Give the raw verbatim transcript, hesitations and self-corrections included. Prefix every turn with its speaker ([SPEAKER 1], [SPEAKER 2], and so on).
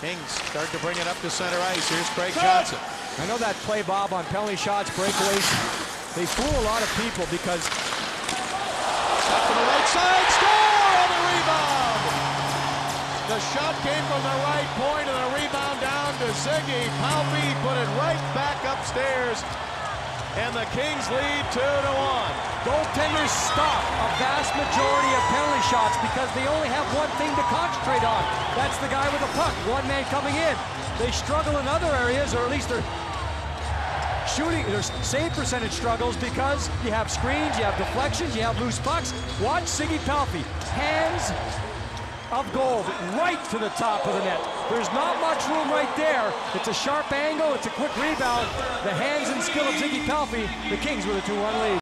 [SPEAKER 1] Kings start to bring it up to center ice. Here's Craig Johnson.
[SPEAKER 2] I know that play, Bob, on penalty shots, breakaways. They fool a lot of people because...
[SPEAKER 1] Up to the right side, score on the rebound! The shot came from the right point and the rebound down to Ziggy Palffy, put it right back upstairs. And the Kings lead two to one.
[SPEAKER 2] Goaltenders stop a vast majority of penalty shots because they only have one thing to concentrate on. That's the guy with the puck, one man coming in. They struggle in other areas, or at least their shooting, their save percentage struggles because you have screens, you have deflections, you have loose pucks. Watch Ziggy Palffy, hands of gold right to the top of the net. There's not much room right there. It's a sharp angle, it's a quick rebound. The hands and skill of Ziggy Palffy, the Kings with a two one lead.